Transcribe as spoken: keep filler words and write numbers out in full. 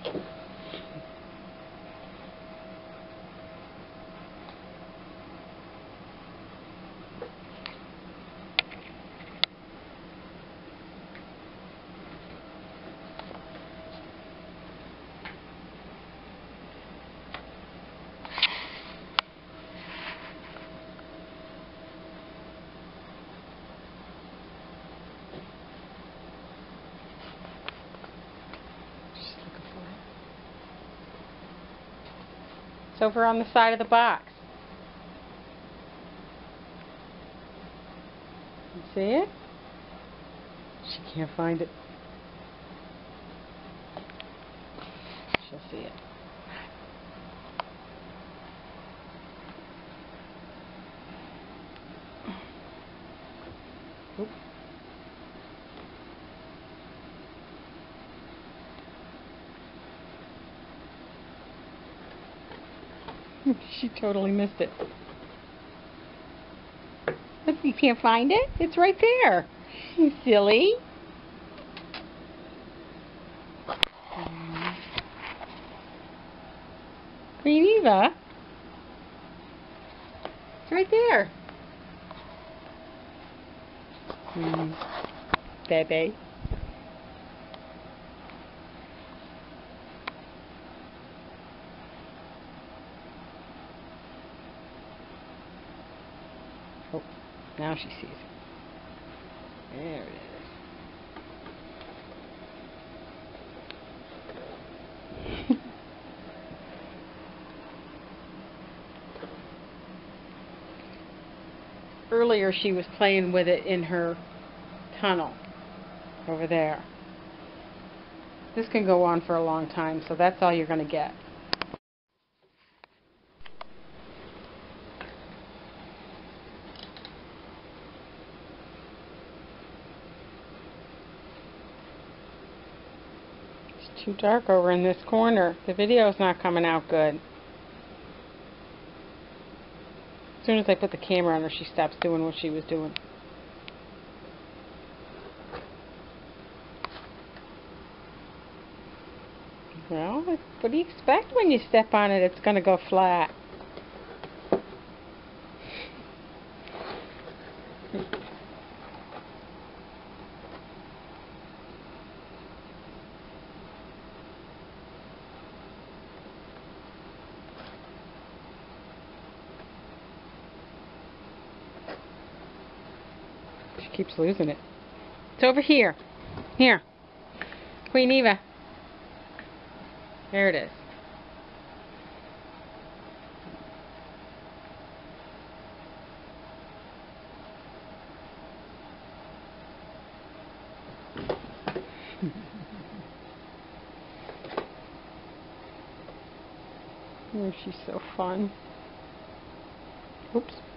It's over on the side of the box. You see it? She can't find it. She'll see it. Oop. She totally missed it. Look, you can't find it? It's right there. You silly. Queen Eva. It's right there. Mm. Bebe. Oh, now she sees it. There it is. Earlier she was playing with it in her tunnel over there. This can go on for a long time, so that's all you're going to get. It's too dark over in this corner. The video's not coming out good. As soon as I put the camera on her, she stops doing what she was doing. Well, what do you expect when you step on it? It's going to go flat. She keeps losing it. It's over here. Here. Queen Eva. There it is. Oh, she's so fun. Oops.